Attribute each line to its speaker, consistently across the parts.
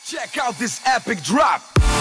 Speaker 1: Check out this epic drop.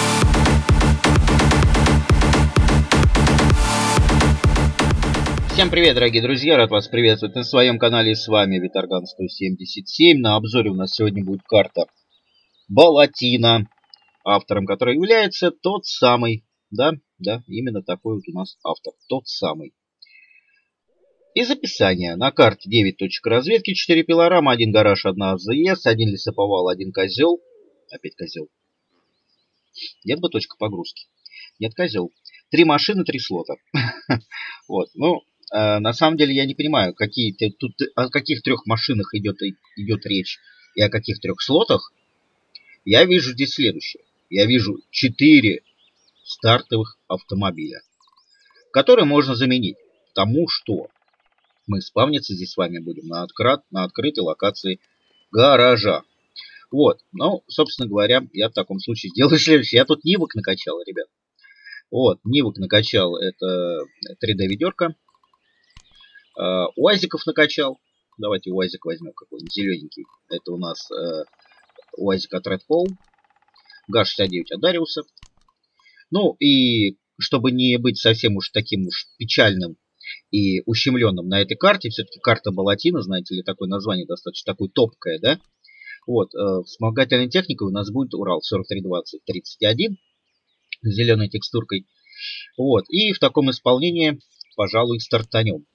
Speaker 2: Всем привет, дорогие друзья, рад вас приветствовать на своем канале, с вами Виторган 177. На обзоре у нас сегодня будет карта Балатина, автором которой является тот самый, да, именно такой вот у нас автор, тот самый. Из описания: на карте 9 точек разведки, 4 пилорама, 1 гараж, 1 АЗС, 1 лесоповал, 1 козел. Опять козел. Нет бы точка погрузки. Нет, козел. 3 машины, 3 слота. Вот, ну, на самом деле я не понимаю, о каких 3 машинах идет речь и о каких 3 слотах. Я вижу здесь следующее. Я вижу 4 стартовых автомобиля, которые можно заменить. Потому что мы спавниться здесь с вами будем на открытой локации гаража. Вот, ну, собственно говоря, я в таком случае сделаю следующее. Я тут Нивок накачал, ребят. Вот, Нивок накачал, это 3D ведерко. УАЗиков накачал. Давайте УАЗик возьмем какой-нибудь зелененький. Это у нас УАЗик от Red Pole. ГАЗ-69 от Дариуса. Ну, и чтобы не быть совсем уж таким уж печальным и ущемленным на этой карте, все-таки карта Балатина, знаете ли, такое название достаточно такое топкое, да? Вот, вспомогательной техникой у нас будет Урал 4320-31 с зеленой текстуркой. Вот, и в таком исполнении, пожалуй, стартанем.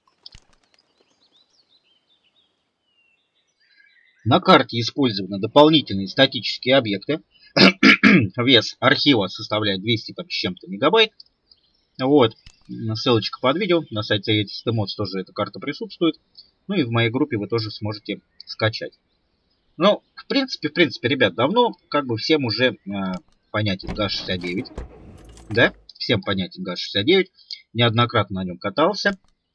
Speaker 2: На карте использованы дополнительные статические объекты. Вес архива составляет 200 там, с чем-то мегабайт. Вот, ссылочка под видео. На сайте Mods тоже эта карта присутствует. Ну и в моей группе вы тоже сможете скачать. Ну, в принципе, ребят, давно как бы всем уже понятен ГАЗ-69. Да, всем понятен ГАЗ-69. Неоднократно на нем катался.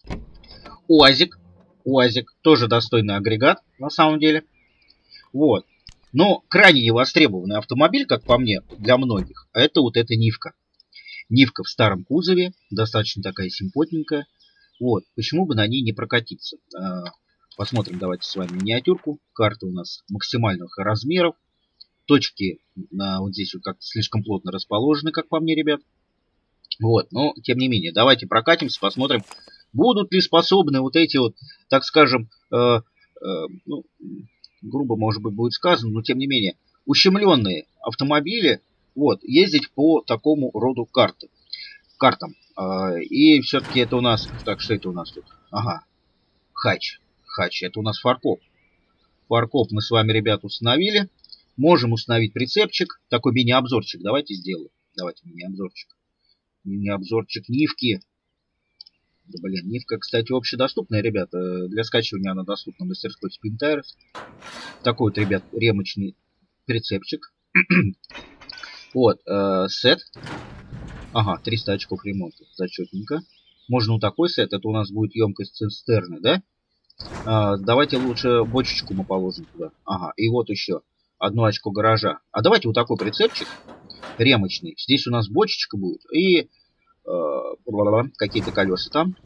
Speaker 2: УАЗик тоже достойный агрегат, на самом деле. Вот. Но крайне невостребованный автомобиль, как по мне, для многих, это вот эта Нивка. Нивка в старом кузове, достаточно такая симпотненькая. Вот, почему бы на ней не прокатиться? Посмотрим давайте с вами миниатюрку. Карта у нас максимальных размеров. Точки вот здесь вот как-то слишком плотно расположены, как по мне, ребят. Вот, но тем не менее, давайте прокатимся, посмотрим, будут ли способны вот эти вот, так скажем, ну, грубо, может быть, будет сказано, но тем не менее, ущемленные автомобили, вот, ездить по такому роду картам. И все-таки это у нас, так, что это у нас тут? Ага, Хач, это у нас фаркоп. Фаркоп мы с вами, ребят, установили. Можем установить прицепчик, такой мини-обзорчик, давайте сделаем. Давайте мини-обзорчик. Мини-обзорчик Нивки. Да, блин, Нивка, кстати, общедоступная, ребята. Для скачивания она доступна в мастерской Spin Tires. Такой вот, ребят, ремочный прицепчик. Вот, сет. Ага, 300 очков ремонта. Зачетненько. Можно вот такой сет. Это у нас будет емкость цистерны, да? Давайте лучше бочечку мы положим туда. Ага, и вот еще 1 очко гаража. А давайте вот такой прицепчик ремочный. Здесь у нас бочечка будет. И какие-то колеса там.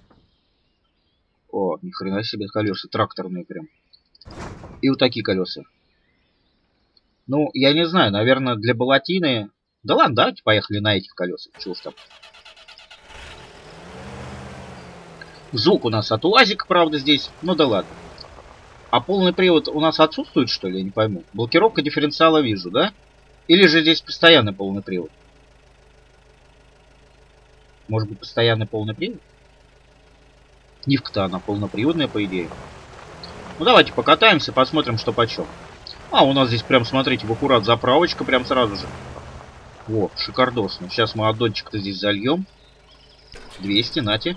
Speaker 2: О, ни хрена себе колеса тракторные прям. И вот такие колеса. Ну, я не знаю, наверное, для Балатины. Да ладно, давайте поехали на этих колесах. Чего уж там. Звук у нас от УАЗика, правда, здесь. Ну да ладно. А полный привод у нас отсутствует, что ли? Я не пойму. Блокировка дифференциала вижу, да? Или же здесь постоянный полный привод? Может быть, постоянный полный привод? Нивка-то она полноприводная, по идее. Ну, давайте покатаемся, посмотрим, что почем. А, у нас здесь прям, смотрите, в аккурат заправочка прям сразу же. Во, шикардосно. Сейчас мы аддончик-то здесь зальем. 200, нате.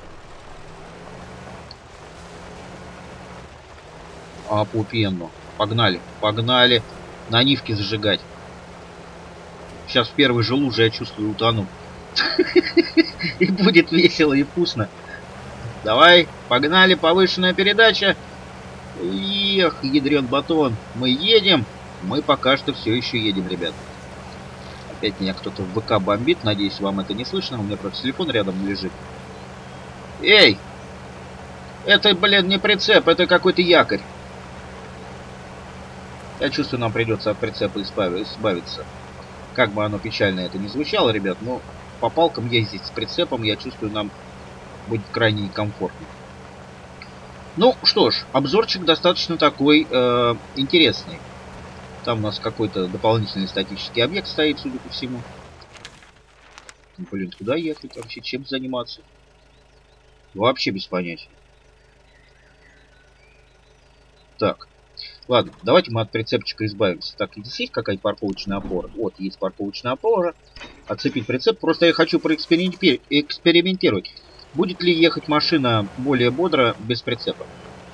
Speaker 2: Пупенно. Погнали на Нивке зажигать. Сейчас в первой же луже, я чувствую, утону. И будет весело и вкусно. Давай, погнали, повышенная передача. Эх, ядрен батон. Мы едем. Мы пока что все еще едем, ребят. Опять меня кто-то в ВК бомбит. Надеюсь, вам это не слышно. У меня просто телефон рядом лежит. Эй! Это, блин, не прицеп, это какой-то якорь. Я чувствую, нам придется от прицепа избавиться. Как бы оно печально это не звучало, ребят, но по палкам ездить с прицепом, я чувствую, нам будет крайне некомфортно. Ну, что ж, обзорчик достаточно такой интересный. Там у нас какой-то дополнительный статический объект стоит, судя по всему. Блин, куда ехать вообще? Чем заниматься? Вообще без понятия. Так. Ладно, давайте мы от прицепчика избавимся. Так, здесь есть какая-то парковочная опора? Вот, есть парковочная опора. Отцепить прицеп. Просто я хочу экспериментировать. Будет ли ехать машина более бодро без прицепа?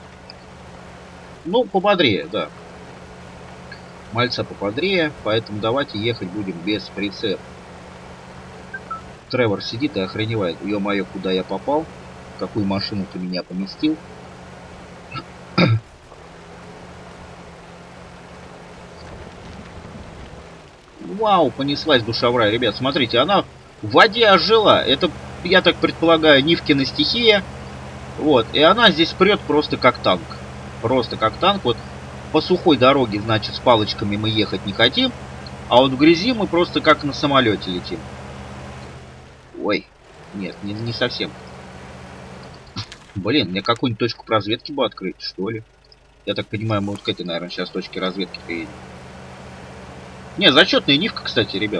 Speaker 2: Ну, пободрее, да. Мальца пободрее, поэтому давайте ехать будем без прицепа. Тревор сидит и охреневает. Ё-моё, куда я попал? В какую машину ты меня поместил? Вау, понеслась душа в рай. Ребят, смотрите, она в воде ожила. Это, я так предполагаю, Нивкина стихия. Вот, и она здесь прет просто как танк. Просто как танк. Вот по сухой дороге, значит, с палочками мы ехать не хотим. А вот в грязи мы просто как на самолете летим. Ой, нет, не совсем. Блин, мне какую-нибудь точку разведки бы открыть, что ли? Я так понимаю, мы вот к этой, наверное, сейчас точке разведки приедем. Не, зачетная Нивка, кстати, ребят.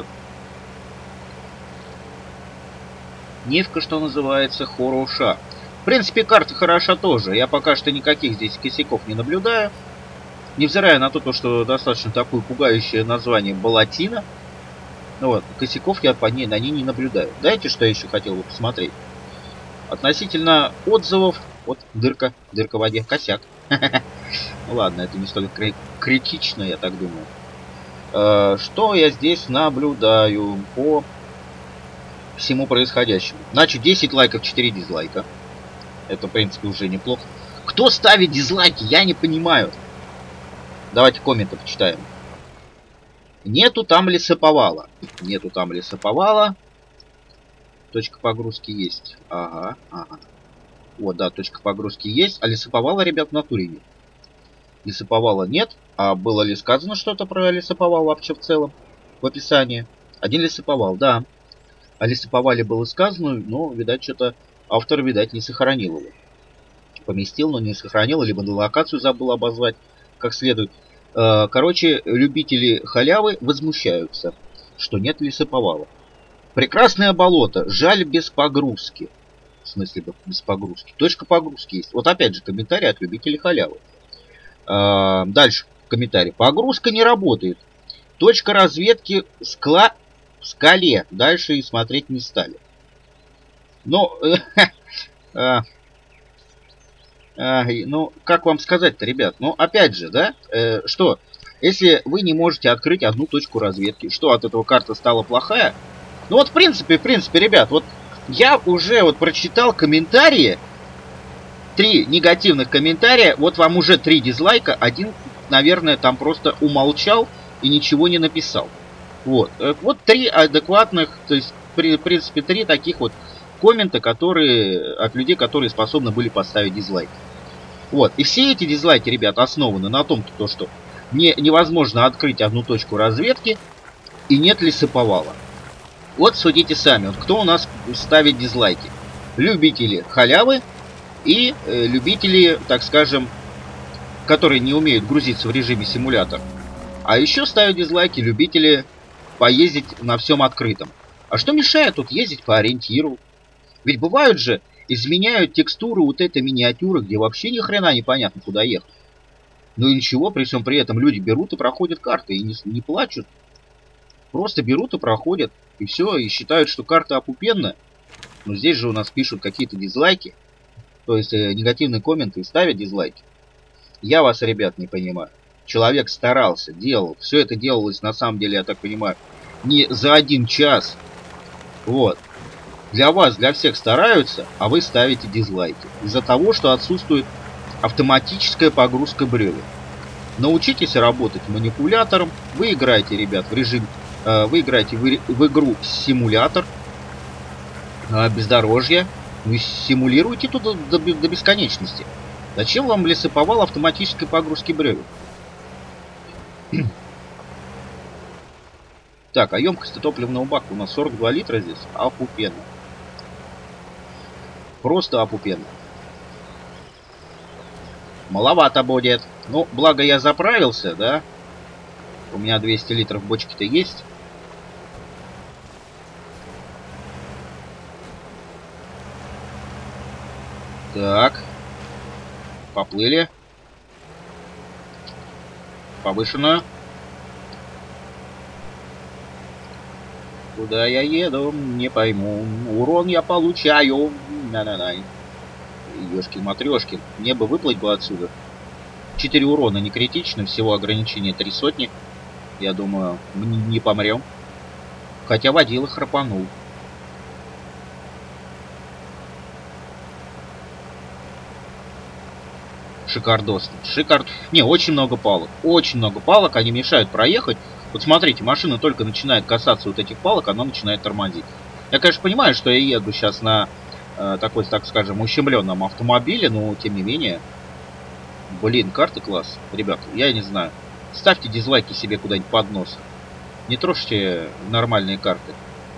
Speaker 2: Нивка, что называется, хороша. В принципе, карта хороша тоже. Я пока что никаких здесь косяков не наблюдаю. Невзирая на то, что достаточно такое пугающее название Болотина. Вот, косяков я на ней не наблюдаю. Знаете, что я еще хотел бы посмотреть? Относительно отзывов. Вот, дырка в воде, косяк. Ладно, это не столь критично, я так думаю. Что я здесь наблюдаю по всему происходящему? Значит, 10 лайков, 4 дизлайка. Это, в принципе, уже неплохо. Кто ставит дизлайки? Я не понимаю. Давайте комменты почитаем. Нету там лесоповала. Нету там лесоповала. Точка погрузки есть. Ага. Вот, да, точка погрузки есть. А лесоповала, ребят, в натуре нет. Лесоповала нет. А было ли сказано что-то про лесоповал вообще в целом? В описании. Один лесоповал, да. О лесоповале было сказано, но, видать, что-то автор, видать, не сохранил его. Поместил, но не сохранил, либо на локацию забыл обозвать как следует. Короче, любители халявы возмущаются, что нет лесоповала. Прекрасное болото, жаль без погрузки. В смысле без погрузки. Точка погрузки есть. Вот опять же комментарий от любителей халявы. Дальше комментарий. Погрузка не работает. Точка разведки в скале. Дальше и смотреть не стали. Но... ну, как вам сказать-то, ребят? Ну, опять же, да? Что? Если вы не можете открыть одну точку разведки, что от этого карта стала плохая? Ну, вот, в принципе, ребят, вот я уже вот прочитал комментарии. 3 негативных комментария. Вот вам уже 3 дизлайка. Один, наверное, там просто умолчал и ничего не написал. Вот. Вот 3 адекватных, то есть, в принципе, 3 таких вот коммента, которые от людей, которые способны были поставить дизлайк. Вот. И все эти дизлайки, ребят, основаны на том, что невозможно открыть одну точку разведки и нет лесоповала. Вот судите сами, вот кто у нас ставит дизлайки. Любители халявы и любители, так скажем, которые не умеют грузиться в режиме симулятор. А еще ставят дизлайки любители поездить на всем открытом. А что мешает тут ездить по ориентиру? Ведь бывают же, изменяют текстуру вот этой миниатюры, где вообще ни хрена непонятно куда ехать. Ну и ничего, при всем при этом люди берут и проходят карты и не плачут. Просто берут и проходят. И все, и считают, что карта опупенная. Но здесь же у нас пишут какие-то дизлайки. То есть негативные комменты и ставят дизлайки. Я вас, ребят, не понимаю. Человек старался, делал. Все это делалось, на самом деле, я так понимаю, не за 1 час. Вот. Для вас, для всех стараются, а вы ставите дизлайки. Из-за того, что отсутствует автоматическая погрузка бревен. Научитесь работать манипулятором. Вы играете, ребят, в режим... Вы играете в игру симулятор бездорожья. Вы симулируете тут до бесконечности. Зачем вам лесоповал автоматической погрузки бревен? Так, а емкость топливного бака у нас 42 литра здесь. Опупенно. Просто опупенно. Маловато будет. Ну, благо я заправился, да? У меня 200 литров бочки-то есть. Так. Поплыли. Повышенную. Куда я еду, не пойму. Урон я получаю. На-на-на. Ёшкин-матрёшкин. Мне бы выплыть бы отсюда. 4 урона не критично. Всего ограничение 3 сотни. Я думаю, мы не помрем. Хотя водила храпанул. Шикардос. Не, очень много палок. Очень много палок. Они мешают проехать. Вот смотрите, машина только начинает касаться вот этих палок, она начинает тормозить. Я, конечно, понимаю, что я еду сейчас на такой, так скажем, ущемленном автомобиле, но тем не менее. Блин, карты класс. Ребят, я не знаю. Ставьте дизлайки себе куда-нибудь под нос. Не трожьте нормальные карты.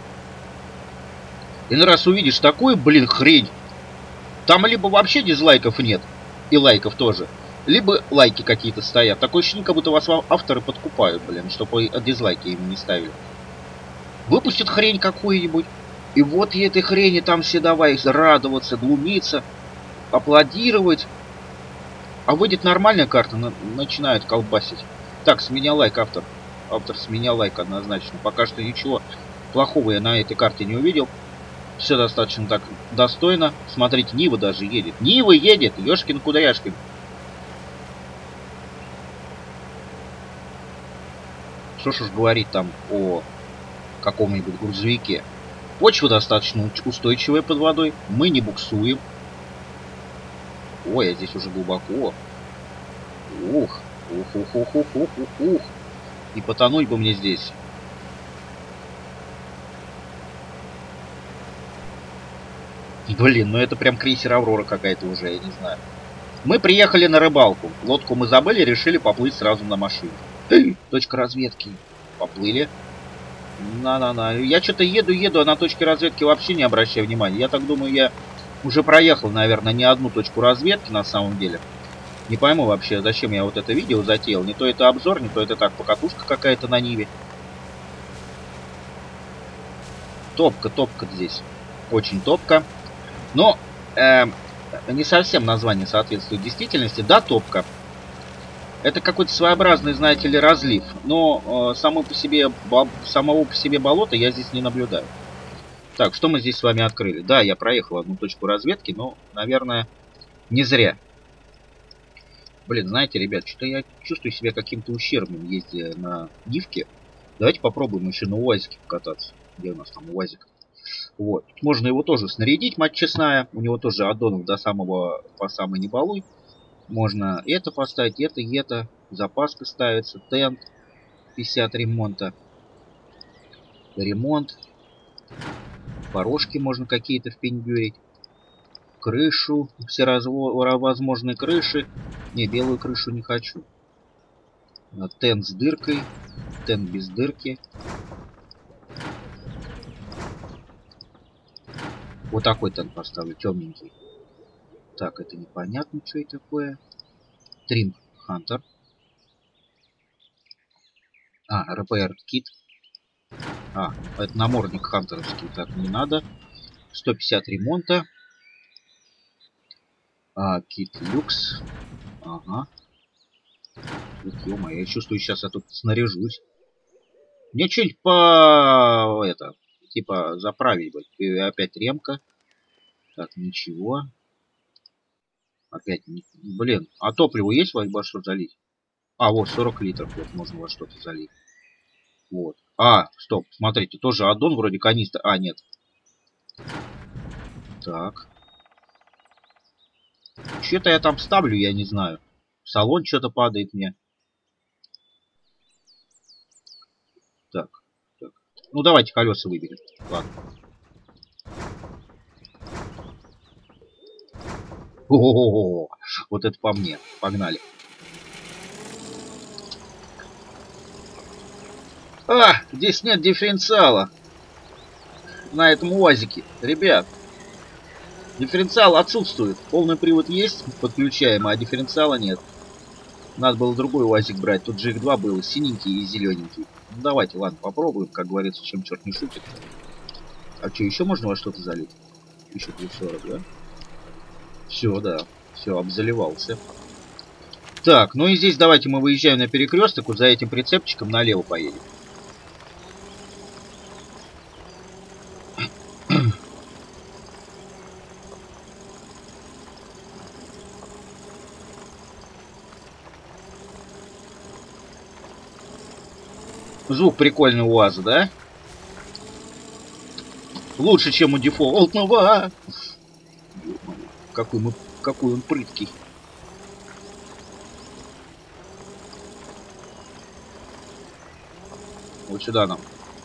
Speaker 2: И на раз увидишь такую, блин, хрень. Там либо вообще дизлайков нет, и лайков тоже, либо лайки какие-то стоят. Такое ощущение, как будто вас авторы подкупают, блин, чтобы дизлайки им не ставили. Выпустят хрень какую-нибудь, и вот и этой хрени там все давай радоваться, глумиться, аплодировать. А выйдет нормальная карта, начинают колбасить. Так, с меня лайк, автор. Автор, с меня лайк однозначно. Пока что ничего плохого я на этой карте не увидел. Все достаточно так достойно. Смотрите, Нива даже едет. Нива едет! Ёшкин кудряшкин. Что ж уж говорить там о каком-нибудь грузовике. Почва достаточно устойчивая под водой. Мы не буксуем. Ой, а здесь уже глубоко. Ух. Ух. Не потонуть бы мне здесь. Блин, ну это прям крейсер Аврора какая-то уже, я не знаю. Мы приехали на рыбалку. Лодку мы забыли, решили поплыть сразу на машине. Точка разведки. Поплыли. На-на-на. Я что-то еду, а на точке разведки вообще не обращаю внимания. Я так думаю, я уже проехал, наверное, не одну точку разведки на самом деле. Не пойму вообще, зачем я вот это видео затеял. Не то это обзор, не то это так, покатушка какая-то на Ниве. Топка здесь. Очень топка. Но не совсем название соответствует действительности. Да, топка. Это какой-то своеобразный, знаете ли, разлив. Но самого по себе болота я здесь не наблюдаю. Так, что мы здесь с вами открыли? Да, я проехал одну точку разведки, но, наверное, не зря. Блин, знаете, ребят, что-то я чувствую себя каким-то ущербным, ездя на Нивке. Давайте попробуем еще на УАЗике покататься. Где у нас там УАЗик? Вот. Можно его тоже снарядить, мать честная. У него тоже аддонов по самой не балуй. Можно это поставить, это. Запаска ставится, тент, 50 ремонта. Ремонт. Порожки можно какие-то впендюрить. Крышу, все возможные крыши. Не, белую крышу не хочу. Тент с дыркой, тент без дырки. Вот такой тент поставлю, темненький. Так, это непонятно, что это такое. Трим Хантер. РПР кит. Это намордник хантеровский. Так, не надо. 150 ремонта. Кит люкс. Ага. Тут, ё-моё, я чувствую, сейчас я тут снаряжусь. Мне что-нибудь типа заправить бы. И опять ремка. Так, ничего. Опять, блин, а топливо есть во что залить? Вот 40 литров, вот можно во что-то залить. Вот. Стоп, смотрите, тоже аддон вроде канистра. Нет. Так. Что-то я там ставлю, я не знаю. Салон что-то падает мне. Так. Ну, давайте колеса выберем. Ладно. О, -о, -о, -о, -о. Вот это по мне. Погнали. А, здесь нет дифференциала. На этом УАЗике. Ребят. Дифференциал отсутствует. Полный привод есть, подключаемый, а дифференциала нет. Надо было другой УАЗик брать. Тут же их два было, синенький и зелененький. Ну давайте, ладно, попробуем. Как говорится, чем черт не шутит. А что, еще можно во что-то залить? Еще плюс 40, да? Все, да. Все, обзаливался. Так, ну и здесь давайте мы выезжаем на перекресток. Вот за этим прицепчиком налево поедем. Звук прикольный у УАЗа, да? Лучше, чем у дефолтного. Какой он прыткий. Вот сюда нам.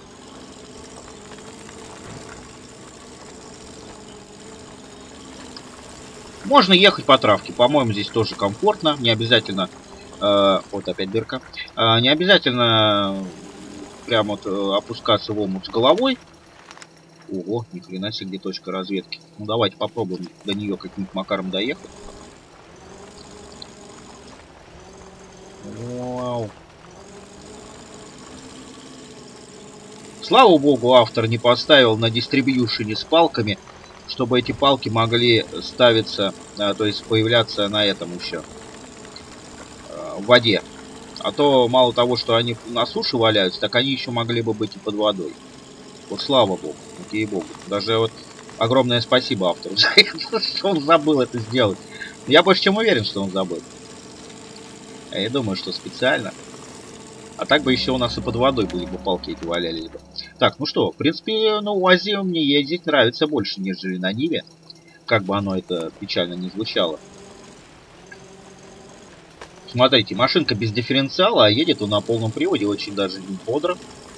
Speaker 2: Можно ехать по травке. По-моему, здесь тоже комфортно. Не обязательно... вот опять дырка. Не обязательно прям вот опускаться в омут с головой. Ого, ни хрена себе, где точка разведки. Ну давайте попробуем до нее каким-нибудь макаром доехать. Вау. Слава богу, автор не поставил на дистрибьюшене с палками, чтобы эти палки могли ставиться, то есть появляться на этом еще, в воде. А то мало того, что они на суше валяются, так они еще могли бы быть и под водой. Вот слава богу, ей-богу. Даже вот огромное спасибо автору за это, что он забыл это сделать. Я больше чем уверен, что он забыл. Я думаю, что специально. А так бы еще у нас и под водой были бы палки эти валялись бы. Так, ну что, в принципе, на УАЗе мне ездить нравится больше, нежели на Ниве. Как бы оно это печально не звучало. Смотрите, машинка без дифференциала, а едет он на полном приводе очень даже бодро.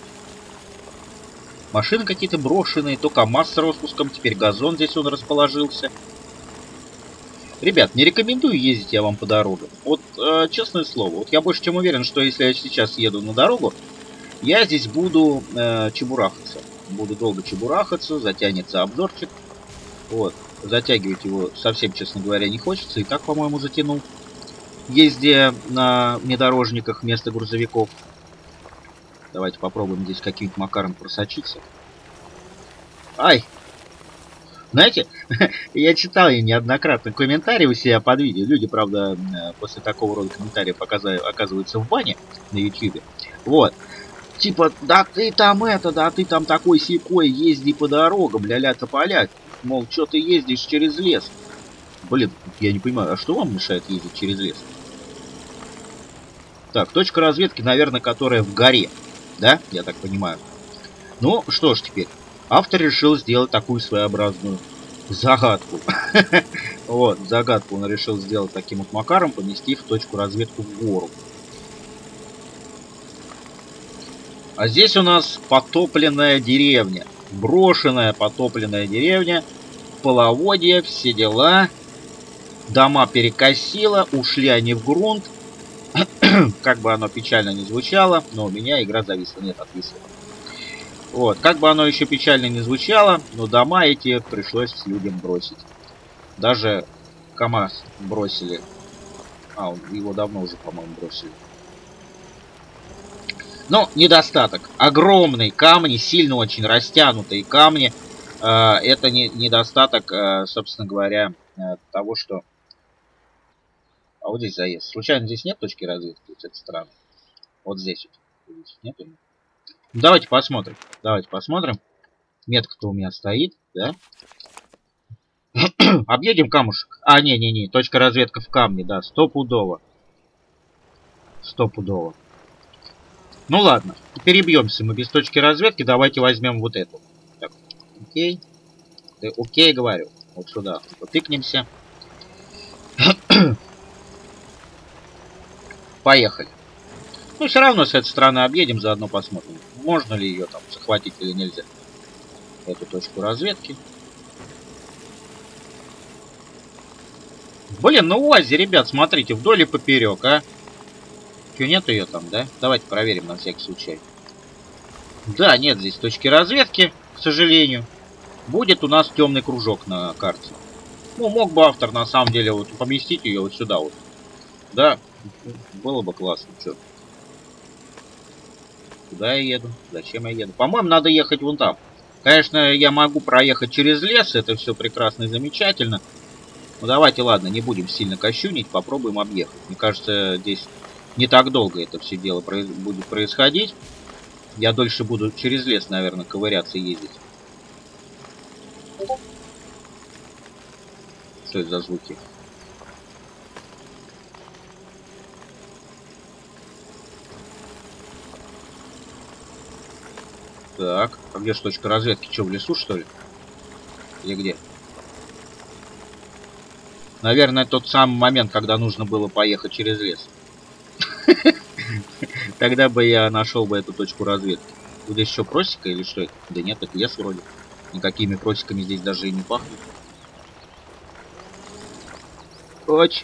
Speaker 2: Машины какие-то брошенные, то КамАЗ с распуском, теперь газон здесь он расположился. Ребят, не рекомендую ездить я вам по дорогам. Вот, честное слово, вот я больше чем уверен, что если я сейчас еду на дорогу, я здесь буду чебурахаться. Буду долго чебурахаться, затянется обзорчик. Вот, затягивать его совсем, честно говоря, не хочется. И так, по-моему, затянул. Ездя на внедорожниках вместо грузовиков. Давайте попробуем здесь каким-нибудь макаром просочиться. Ай! Знаете, я читал неоднократно комментарии у себя под видео. Люди, правда, после такого рода комментариев оказываются в бане на YouTube. Вот. Типа, да ты там это, да ты там такой сякой, езди по дорогам, ля-ля тополя. Мол, что ты ездишь через лес? Блин, я не понимаю, а что вам мешает ездить через лес? Так, точка разведки, наверное, которая в горе. Да, я так понимаю. Ну, что ж теперь. Автор решил сделать такую своеобразную загадку. Вот, загадку он решил сделать таким вот макаром, поместив точку разведку в гору. А здесь у нас потопленная деревня. Брошенная потопленная деревня. Половодье, все дела. Дома перекосило, ушли они в грунт. Как бы оно печально не звучало, но у меня игра зависла. Нет, отвисла. Вот, как бы оно еще печально не звучало, но дома эти пришлось людям бросить. Даже КамАЗ бросили. А, его давно уже, по-моему, бросили. Но недостаток. Огромные камни, сильно очень растянутые камни. Это недостаток, собственно говоря, того, что... А вот здесь заезд. Случайно здесь нет точки разведки? Это странно. Вот здесь вот. Нет? Давайте посмотрим. Давайте посмотрим. Метка-то у меня стоит, да? Объедем камушек. А, не-не-не. Точка разведка в камне, да. Стопудово. Стопудово. Ну ладно. Перебьемся мы без точки разведки. Давайте возьмем вот эту. Так, окей. Окей, говорю. Вот сюда. Потыкнемся. Поехали. Ну, все равно с этой стороны объедем, заодно посмотрим, можно ли ее там захватить или нельзя. Эту точку разведки. Блин, ну УАЗе, ребят, смотрите, вдоль и поперек, а. Чё, нет ее там, да? Давайте проверим на всякий случай. Да, нет здесь точки разведки, к сожалению. Будет у нас темный кружок на карте. Ну, мог бы автор на самом деле вот поместить ее вот сюда вот. Да, было бы классно. Чё? Куда я еду? Зачем я еду? По-моему, надо ехать вон там. Конечно, я могу проехать через лес, это все прекрасно и замечательно. Ну давайте, ладно, не будем сильно кощунить, попробуем объехать. Мне кажется, здесь не так долго это все дело будет происходить. Я дольше буду через лес, наверное, ковыряться и ездить. Что это за звуки? Так, а где же точка разведки? Что, в лесу, что ли? Или где? Наверное, тот самый момент, когда нужно было поехать через лес. Тогда бы я нашел бы эту точку разведки. Здесь еще просека или что это? Да нет, это лес вроде. Никакими просеками здесь даже и не пахнет. Ать.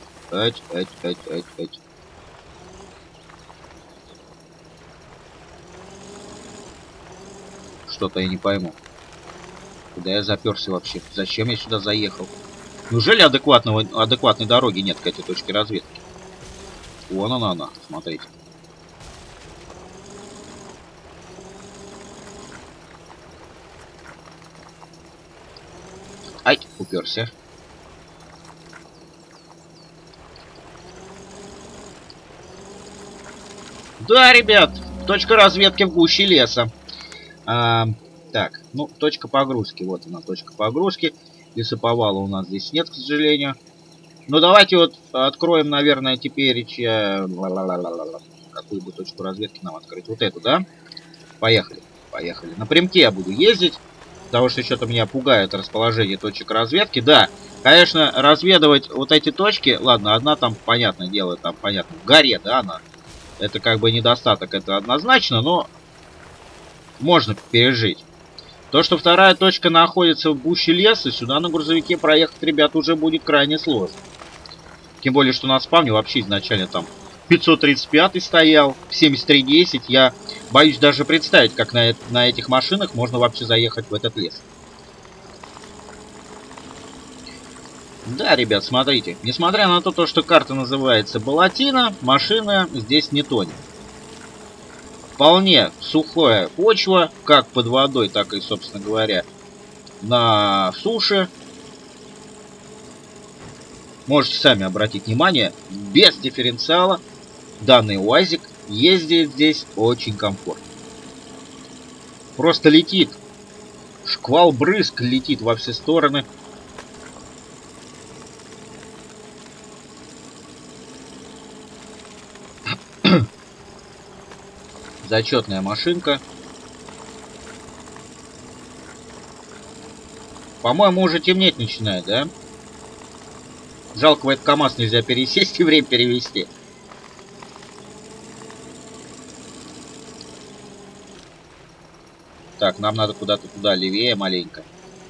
Speaker 2: Что-то я не пойму. Куда я заперся вообще? Зачем я сюда заехал? Неужели адекватной дороги нет к этой точке разведки? Вон она, смотрите. Ай, уперся. Да, ребят, точка разведки в гуще леса. Так, ну, точка погрузки. Вот она, точка погрузки. Лесоповала у нас здесь нет, к сожалению. Ну, давайте вот откроем, наверное, теперь... Какую бы точку разведки нам открыть? Вот эту, да? Поехали. Поехали. Напрямки я буду ездить. Потому что что-то меня пугает расположение точек разведки. Да, конечно, разведывать вот эти точки... Ладно, одна там, понятное дело, там, понятно, в горе, да, она. Это как бы недостаток, это однозначно, но можно пережить. То, что вторая точка находится в гуще леса, сюда на грузовике проехать, ребят, уже будет крайне сложно. Тем более, что на спавне вообще изначально там 535 стоял, 7310. Я боюсь даже представить, как на этих машинах можно вообще заехать в этот лес. Да, ребят, смотрите. Несмотря на то, что карта называется Болотина, машина здесь не тонет. Вполне сухая почва, как под водой, так и, собственно говоря, на суше. Можете сами обратить внимание, без дифференциала данный УАЗик ездит здесь очень комфортно. Просто летит. Шквал брызг летит во все стороны. Зачетная машинка. По-моему, уже темнеть начинает, да? Жалко, в этот КамАЗ нельзя пересесть и время перевести. Так, нам надо куда-то туда, левее маленько.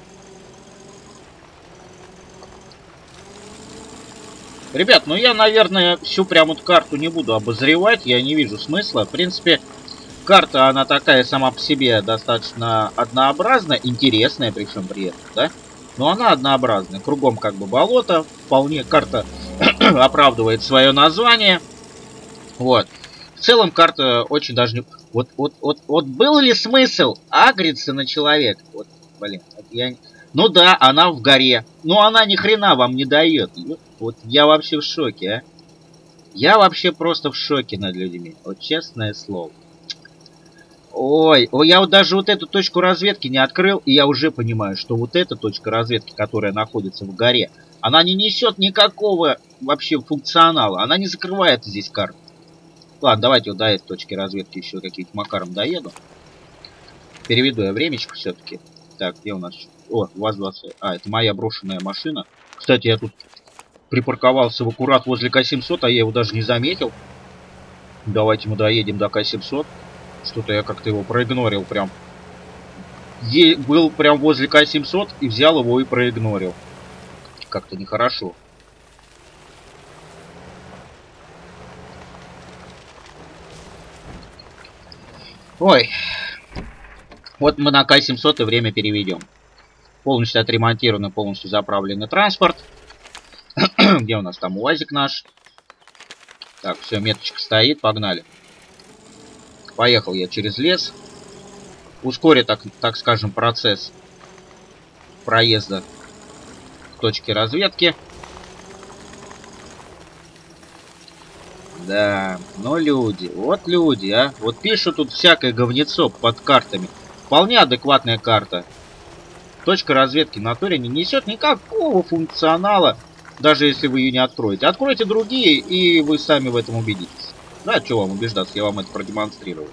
Speaker 2: Ребят, ну я, наверное, всю прям вот карту не буду обозревать. Я не вижу смысла. В принципе, карта, она такая сама по себе достаточно однообразная, интересная, причем при этом, да? Но она однообразная. Кругом как бы болото. Вполне карта оправдывает свое название. Вот. В целом карта очень даже не... Вот был ли смысл агриться на человека? Вот, блин, я... Ну да, она в горе. Но она ни хрена вам не дает. Вот я вообще в шоке, а. Я вообще просто в шоке над людьми. Вот честное слово. Ой, я вот даже вот эту точку разведки не открыл, и я уже понимаю, что вот эта точка разведки, которая находится в горе, она не несет никакого вообще функционала. Она не закрывает здесь карту. Ладно, давайте вот до этой точки разведки еще каким-то макаром доеду. Переведу я времечко все-таки. Так, где у нас? О, ВАЗ-20. А, это моя брошенная машина. Кстати, я тут припарковался в аккурат возле К-700, а я его даже не заметил. Давайте мы доедем до К-700. Что-то я как-то его проигнорил прям. Был прям возле К-700 и взял его и проигнорил. Как-то нехорошо. Ой. Вот мы на К-700 и время переведем. Полностью отремонтированный, полностью заправленный транспорт. Где у нас там УАЗик наш? Так, все, меточка стоит, погнали. Поехал я через лес. Ускорю, так скажем, процесс проезда к точке разведки. Да, но люди, вот люди, а. Вот пишут тут всякое говнецо под картами. Вполне адекватная карта. Точка разведки в натуре не несет никакого функционала, даже если вы ее не откроете. Откройте другие, и вы сами в этом убедитесь. Да, что вам убеждаться, я вам это продемонстрирую.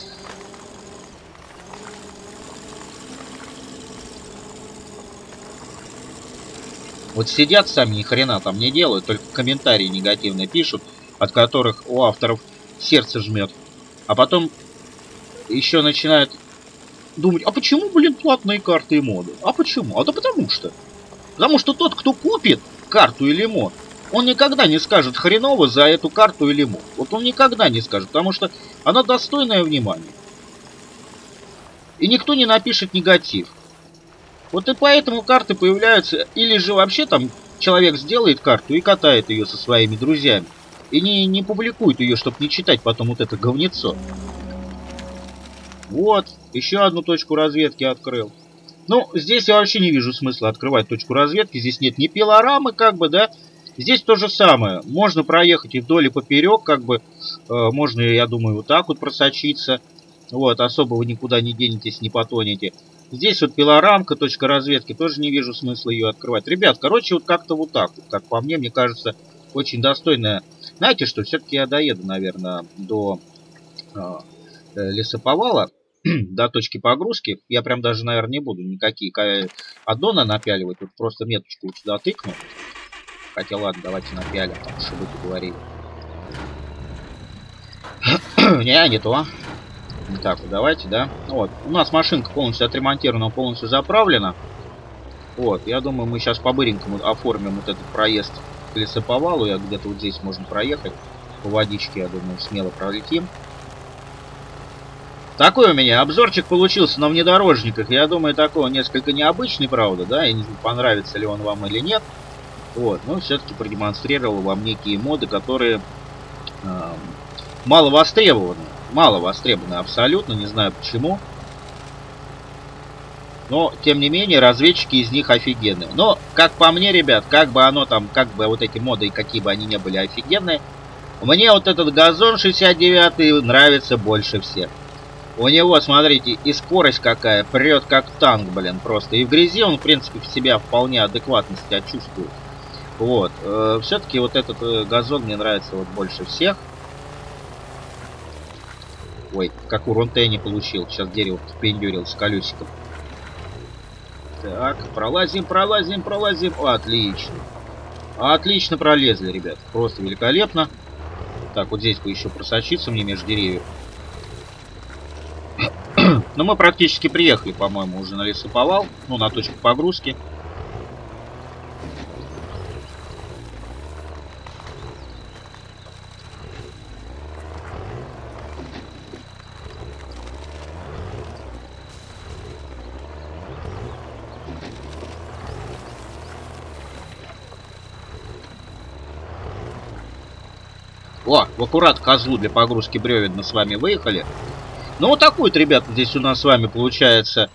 Speaker 2: Вот сидят сами, ни хрена там не делают, только комментарии негативные пишут, от которых у авторов сердце жмет. А потом еще начинают думать, а почему, блин, платные карты и моды? А почему? А да потому что. Потому что тот, кто купит карту или мод, он никогда не скажет хреново за эту карту или мод. Вот он никогда не скажет, потому что она достойная внимания. И никто не напишет негатив. Вот и поэтому карты появляются, или же вообще там человек сделает карту и катает ее со своими друзьями. И не публикует ее, чтобы не читать потом вот это говнецо. Вот, еще одну точку разведки открыл. Ну, здесь я вообще не вижу смысла открывать точку разведки. Здесь нет ни пилорамы, как бы, да. Здесь то же самое. Можно проехать и вдоль, и поперек, как бы. Можно, я думаю, вот так вот просочиться. Вот, особо вы никуда не денетесь, не потонете. Здесь вот пилорамка, точка разведки. Тоже не вижу смысла ее открывать. Ребят, короче, вот как-то вот так вот. Как по мне кажется, очень достойная. Знаете что, все-таки я доеду, наверное, до лесоповала. До точки погрузки. Я прям даже, наверное, не буду никакие аддоны напяливать. Вот просто меточку вот сюда тыкну. Хотя ладно, давайте напялим, там, чтобы вы говорили. Не то. Так, вот давайте, да. Вот. У нас машинка полностью отремонтирована, полностью заправлена. Вот. Я думаю, мы сейчас по-быренькому оформим вот этот проезд к лесоповалу. Я где-то вот здесь можно проехать. По водичке, я думаю, смело пролетим. Такой у меня обзорчик получился на внедорожниках. Я думаю, такой несколько необычный, правда, да? Я не знаю, понравится ли он вам или нет. Вот, но все-таки продемонстрировал вам некие моды, которые мало востребованы. Мало востребованы абсолютно, не знаю почему. Но, тем не менее, разведчики из них офигенные. Но, как по мне, ребят, как бы оно там, как бы вот эти моды, какие бы они ни были офигенные, мне вот этот газон 69 нравится больше всех. У него, смотрите, и скорость какая, прет как танк, блин, просто. И в грязи он, в принципе, в себя вполне адекватно себя чувствует. Вот. Все-таки вот этот газон мне нравится вот больше всех. Ой, как урон я не получил. Сейчас дерево впендюрил с колесиком. Так, пролазим. Отлично. Отлично пролезли, ребят. Просто великолепно. Так, вот здесь бы еще просочиться мне между деревьев. Но мы практически приехали, по-моему, уже на лесоповал. Ну, на точку погрузки. О, в аккурат козлу для погрузки бревен мы с вами выехали. Ну, вот такой вот, ребята, здесь у нас с вами получается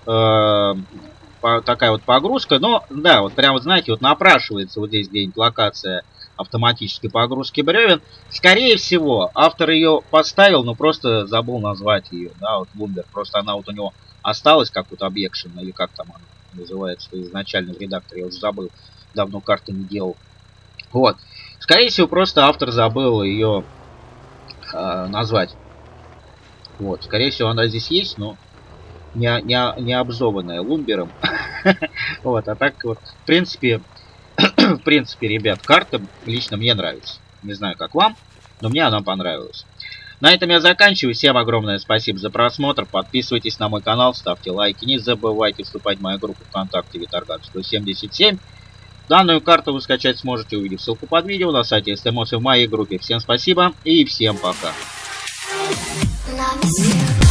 Speaker 2: такая вот погрузка. Но, да, вот прям, вот знаете, вот напрашивается вот здесь где-нибудь локация автоматической погрузки бревен. Скорее всего, автор ее поставил, но просто забыл назвать ее, да, вот Lumber. Просто она вот у него осталась как вот объекшн, или как там она называется изначально в редакторе, я уже забыл, давно карты не делал. Вот. Скорее всего, просто автор забыл ее назвать. Вот. Скорее всего, она здесь есть, но не обзованная лумбером. Вот. А так вот, в принципе, ребят, карта лично мне нравится. Не знаю, как вам, но мне она понравилась. На этом я заканчиваю. Всем огромное спасибо за просмотр. Подписывайтесь на мой канал, ставьте лайки. Не забывайте вступать в мою группу ВКонтакте Виторган 177. Данную карту вы скачать сможете, увидев ссылку под видео на сайте STMOS в моей группе. Всем спасибо и всем пока.